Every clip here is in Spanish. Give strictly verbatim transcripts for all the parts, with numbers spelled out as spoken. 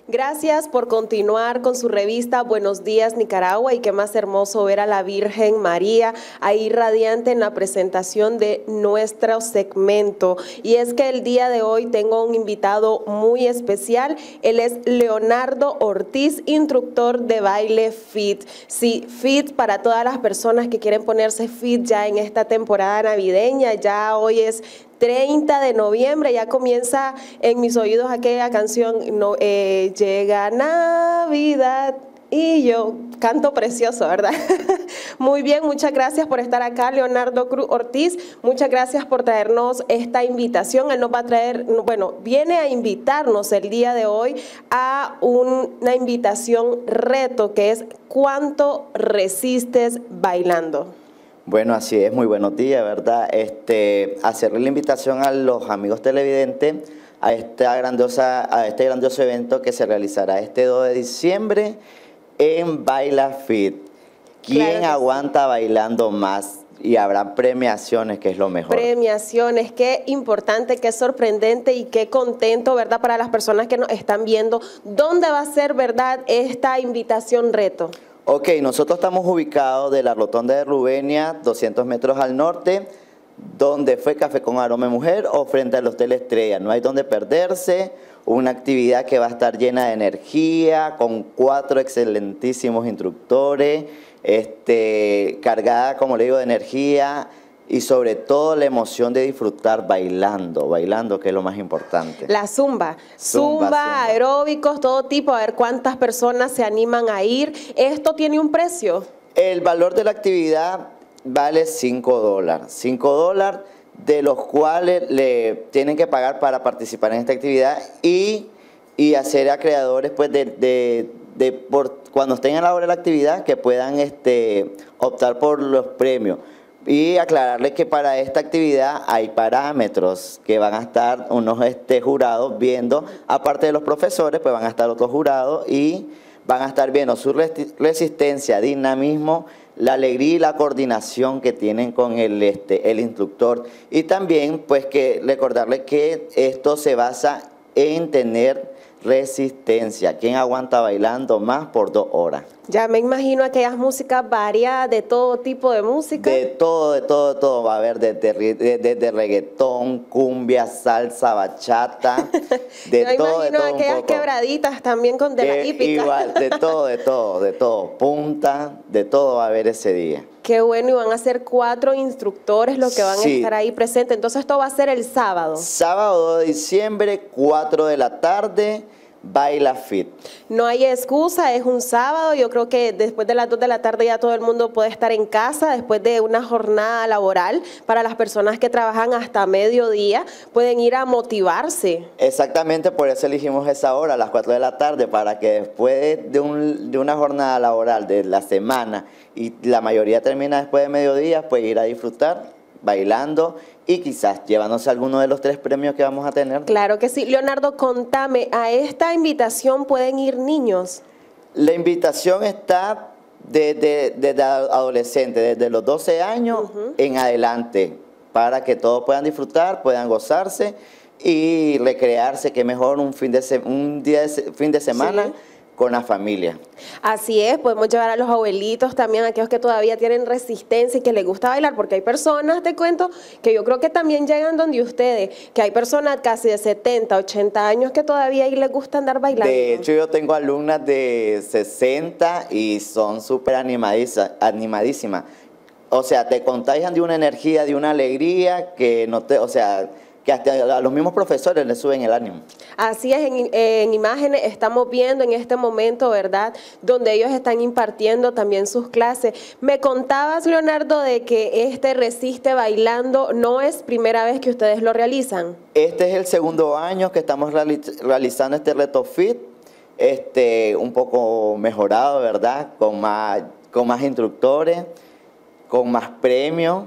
Gracias por continuar con su revista Buenos Días Nicaragua, y qué más hermoso ver a la Virgen María ahí radiante en la presentación de nuestro segmento. Y es que el día de hoy tengo un invitado muy especial. Él es Leonardo Ortiz, instructor de baile fit. Sí, fit para todas las personas que quieren ponerse fit ya en esta temporada navideña. Ya hoy es treinta de noviembre, ya comienza en mis oídos aquella canción, no, eh, llega Navidad y yo canto precioso, ¿verdad? Muy bien, muchas gracias por estar acá, Leonardo Cruz Ortiz. Muchas gracias por traernos esta invitación. Él nos va a traer, bueno, viene a invitarnos el día de hoy a un, una invitación reto, que es ¿cuánto resistes bailando? Bueno, así es, muy buenos días, ¿verdad? Este, hacerle la invitación a los amigos televidentes a, esta grandiosa, a este grandioso evento que se realizará este dos de diciembre en Baila Fit. ¿Quién Claro aguanta bailando más? Y habrá premiaciones, que es lo mejor. Premiaciones, qué importante, qué sorprendente y qué contento, ¿verdad? Para las personas que nos están viendo. ¿Dónde va a ser, verdad, esta invitación reto? Ok, nosotros estamos ubicados de la rotonda de Rubenia, doscientos metros al norte, donde fue Café con Aroma de Mujer, o frente al Hotel Estrella. No hay donde perderse, una actividad que va a estar llena de energía, con cuatro excelentísimos instructores, este, cargada, como le digo, de energía, y sobre todo la emoción de disfrutar bailando, bailando, que es lo más importante. La zumba, zumba, Zumba, zumba. aeróbicos, todo tipo, a ver cuántas personas se animan a ir. ¿Esto tiene un precio? El valor de la actividad vale cinco dólares, cinco dólares, de los cuales le tienen que pagar para participar en esta actividad y, y hacer acreedores, pues, de, de, de por, cuando estén a la hora de la actividad, que puedan este, optar por los premios. Y aclararles que para esta actividad hay parámetros que van a estar unos este, jurados viendo, aparte de los profesores, pues van a estar otros jurados y van a estar viendo su resistencia, dinamismo, la alegría y la coordinación que tienen con el, este, el instructor. Y también, pues, que recordarles que esto se basa en tener resistencia. ¿Quién aguanta bailando más por dos horas? Ya me imagino aquellas músicas variadas, de todo tipo de música. De todo, de todo, de todo. Va a haber desde de, de, de, de reggaetón, cumbia, salsa, bachata, de Yo todo, de imagino todo aquellas un poco. quebraditas también con de la Eh, hípica. igual, de todo, de todo, de todo. Punta, de todo va a haber ese día. Qué bueno, y van a ser cuatro instructores los que van Sí. a estar ahí presentes. Entonces esto va a ser el sábado. Sábado dos de diciembre, cuatro de la tarde, Baila Fit. No hay excusa, es un sábado. Yo creo que después de las dos de la tarde ya todo el mundo puede estar en casa, después de una jornada laboral. Para las personas que trabajan hasta mediodía, pueden ir a motivarse. Exactamente, por eso elegimos esa hora, a las cuatro de la tarde, para que después de, un, de una jornada laboral de la semana, y la mayoría termina después de mediodía, pues ir a disfrutar bailando y quizás llevándose alguno de los tres premios que vamos a tener. Claro que sí. Leonardo, contame, ¿a esta invitación pueden ir niños? La invitación está desde, desde adolescentes, desde los doce años uh-huh. en adelante, para que todos puedan disfrutar, puedan gozarse y recrearse, que mejor un fin de, se un día de se fin de semana. Sí. Con la familia. Así es, podemos llevar a los abuelitos también, aquellos que todavía tienen resistencia y que les gusta bailar, porque hay personas, te cuento, que yo creo que también llegan donde ustedes, que hay personas casi de setenta, ochenta años que todavía ahí les gusta andar bailando. De hecho, yo tengo alumnas de sesenta y son súper animadísimas. O sea, te contagian de una energía, de una alegría que no te, o sea, que hasta a los mismos profesores les suben el ánimo. Así es, en, en imágenes estamos viendo en este momento, ¿verdad?, donde ellos están impartiendo también sus clases. Me contabas, Leonardo, de que este Resiste Bailando no es primera vez que ustedes lo realizan. Este es el segundo año que estamos realiz realizando este reto fit, este, un poco mejorado, ¿verdad?, con más, con más instructores, con más premios.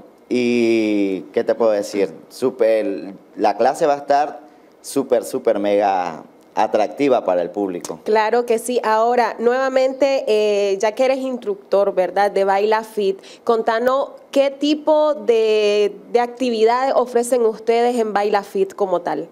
Y, ¿qué te puedo decir? Super, la clase va a estar súper, súper mega atractiva para el público. Claro que sí. Ahora, nuevamente, eh, ya que eres instructor, ¿verdad?, de Baila Fit, contanos qué tipo de, de actividades ofrecen ustedes en Baila Fit como tal.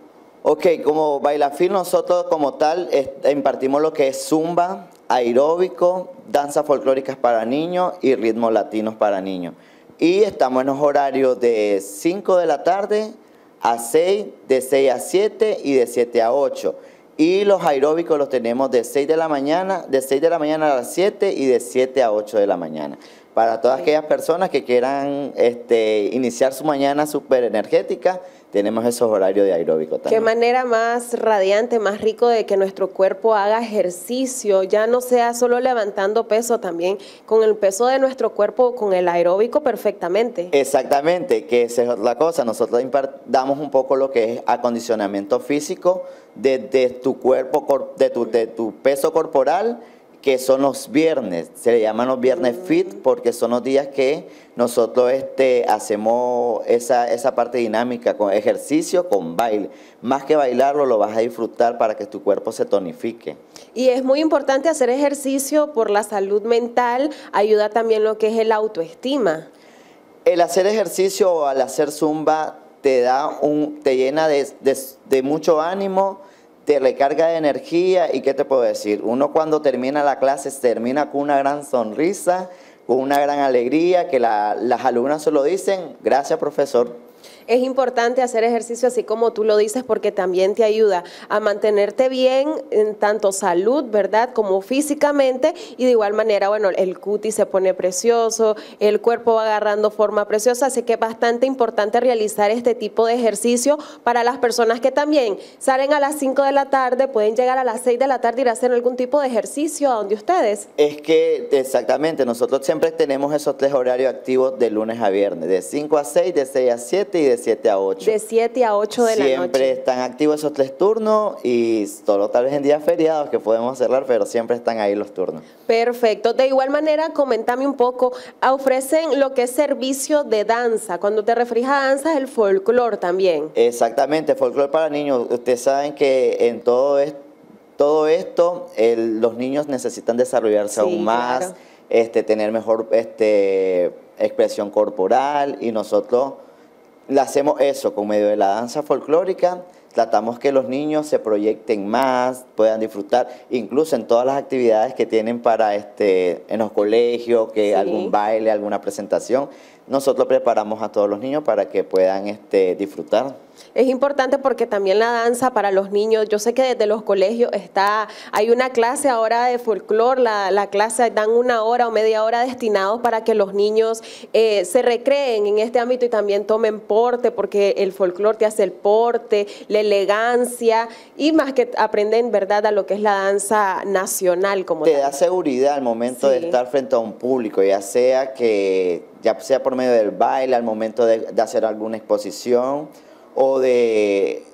Ok, como Bailafit nosotros como tal impartimos lo que es zumba, aeróbico, danzas folclóricas para niños y ritmos latinos para niños. Y estamos en los horarios de cinco de la tarde a seis, de seis a siete y de siete a ocho. Y los aeróbicos los tenemos de seis de la mañana, de seis de la mañana a las siete y de siete a ocho de la mañana. Para todas aquellas personas que quieran este, iniciar su mañana súper energética, tenemos esos horarios de aeróbico también. Qué manera más radiante, más rico de que nuestro cuerpo haga ejercicio, ya no sea solo levantando peso, también con el peso de nuestro cuerpo, con el aeróbico perfectamente. Exactamente, que esa es la cosa, nosotros damos un poco lo que es acondicionamiento físico de, de tu cuerpo, de tu, de tu peso corporal, que son los viernes, se le llaman los viernes mm. fit porque son los días que nosotros este, hacemos esa, esa parte dinámica con ejercicio, con baile. Más que bailarlo, lo vas a disfrutar para que tu cuerpo se tonifique. Y es muy importante hacer ejercicio por la salud mental, ayuda también lo que es el autoestima. El hacer ejercicio o al hacer zumba te da un, te llena de, de, de mucho ánimo, te recarga de energía y ¿qué te puedo decir? Uno cuando termina la clase termina con una gran sonrisa, con una gran alegría, que la, las alumnas se lo dicen, gracias profesor. Es importante hacer ejercicio así como tú lo dices porque también te ayuda a mantenerte bien en tanto salud, ¿verdad? Como físicamente y de igual manera, bueno, el cutis se pone precioso, el cuerpo va agarrando forma preciosa, así que es bastante importante realizar este tipo de ejercicio para las personas que también salen a las cinco de la tarde, pueden llegar a las seis de la tarde y ir a hacer algún tipo de ejercicio a donde ustedes. Es que exactamente, nosotros siempre tenemos esos tres horarios activos de lunes a viernes, de cinco a seis, de seis a siete y de siete a ocho. De siete a ocho de la noche. Siempre están activos esos tres turnos y solo tal vez en días feriados que podemos cerrar, pero siempre están ahí los turnos. Perfecto. De igual manera, coméntame un poco, ofrecen lo que es servicio de danza. Cuando te refieres a danza, es el folclore también. Exactamente, folclore para niños. Ustedes saben que en todo esto, todo esto el, los niños necesitan desarrollarse sí, aún más, claro. este, tener mejor este, expresión corporal y nosotros le hacemos eso con medio de la danza folclórica, tratamos que los niños se proyecten más, puedan disfrutar, incluso en todas las actividades que tienen para este, en los colegios, que sí. algún baile, alguna presentación, nosotros preparamos a todos los niños para que puedan este, disfrutar. Es importante porque también la danza para los niños, yo sé que desde los colegios está, hay una clase ahora de folclore, la, la clase dan una hora o media hora destinados para que los niños eh, se recreen en este ámbito y también tomen porte, porque el folclore te hace el porte, la elegancia y más que aprenden, ¿verdad?, a lo que es la danza nacional como Te tal. da seguridad al momento sí. de estar frente a un público, ya sea que ya sea por medio del baile, al momento de, de hacer alguna exposición o de,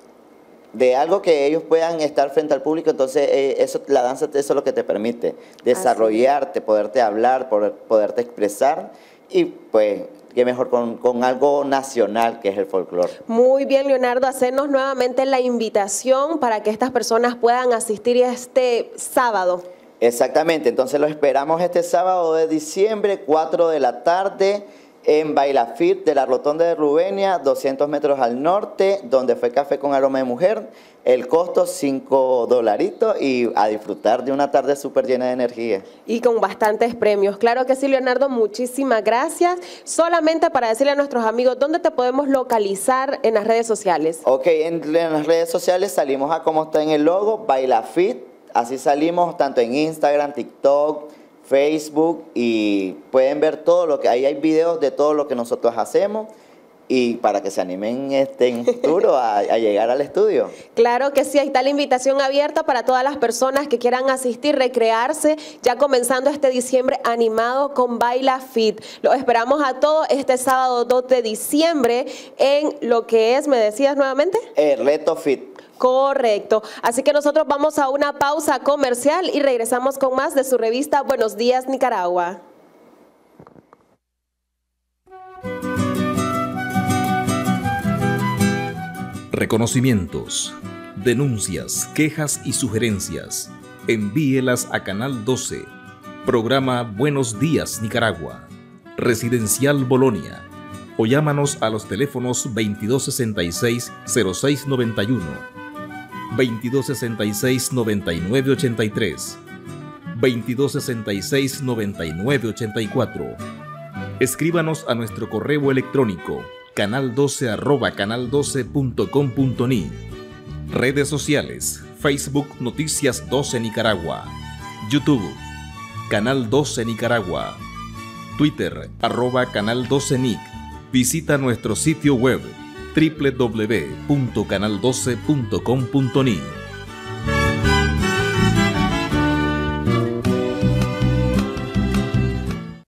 de algo que ellos puedan estar frente al público, entonces eh, eso, la danza eso es lo que te permite, desarrollarte, poderte hablar, poder, poderte expresar y pues qué mejor con, con algo nacional que es el folclore. Muy bien, Leonardo, hacernos nuevamente la invitación para que estas personas puedan asistir este sábado. Exactamente, entonces lo esperamos este sábado de diciembre, cuatro de la tarde, en Bailafit de la Rotonda de Rubenia, doscientos metros al norte, donde fue Café con Aroma de Mujer. El costo cinco dolaritos y a disfrutar de una tarde súper llena de energía. Y con bastantes premios. Claro que sí, Leonardo, muchísimas gracias. Solamente para decirle a nuestros amigos, ¿dónde te podemos localizar en las redes sociales? Ok, en, en las redes sociales salimos a como está en el logo, Bailafit. Así salimos tanto en Instagram, TikTok, Facebook y pueden ver todo lo que, ahí hay videos de todo lo que nosotros hacemos y para que se animen este, en futuro a, a llegar al estudio. Claro que sí, ahí está la invitación abierta para todas las personas que quieran asistir, recrearse, ya comenzando este diciembre animado con Bailafit. Los esperamos a todos este sábado dos de diciembre en lo que es, ¿me decías nuevamente? El Reto Fit. Correcto. Así que nosotros vamos a una pausa comercial y regresamos con más de su revista Buenos Días Nicaragua. Reconocimientos, denuncias, quejas y sugerencias. Envíelas a Canal doce. Programa Buenos Días Nicaragua. Residencial Bolonia. O llámanos a los teléfonos veintidós sesenta y seis, cero seis noventa y uno veintidós sesenta y seis, noventa y nueve ochenta y tres, veintidós sesenta y seis, noventa y nueve ochenta y cuatro. Escríbanos a nuestro correo electrónico canal doce arroba canal doce punto com punto ni. Redes sociales: Facebook Noticias doce Nicaragua, YouTube Canal doce Nicaragua, Twitter arroba Canal doce Nic. Visita nuestro sitio web doble u doble u doble u punto canal doce punto com punto ni.